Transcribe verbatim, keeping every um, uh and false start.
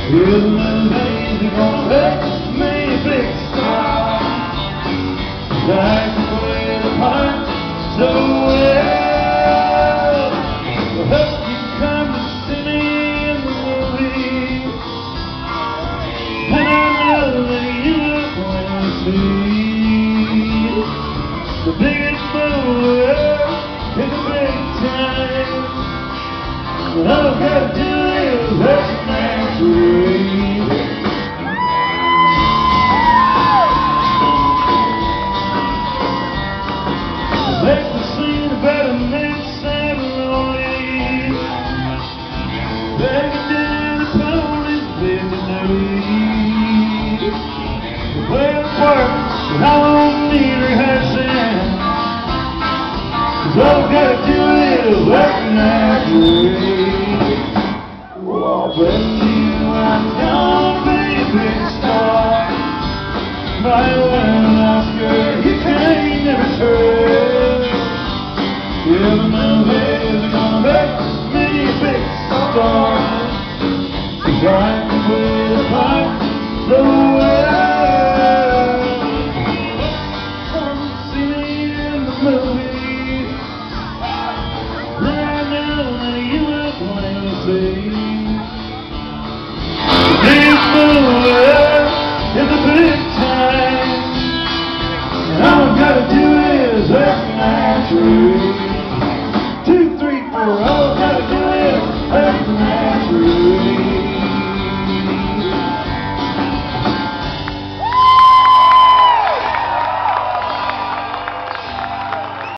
Here's another day, they're gonna make me a big star. I can play the part so well. I hope you come to see me in the movie, and I know that you look when you see the biggest movie in the big time. All I've got to do is recognize you. Make the scene about a mid-side rolling, begging down the police, baby, no need. The way it works, I won't need rehearsing, 'cause all I've got to do is recognize you. Oh, but you, I'm gonna be a big star. Might win an Oscar, you can't never tell. Yeah, the movies are gonna make me a big star, 'cause I can play the part so well. Come see me in the movies, I know that you look when you see this movie is a big time, and all I've got to do is recognize you.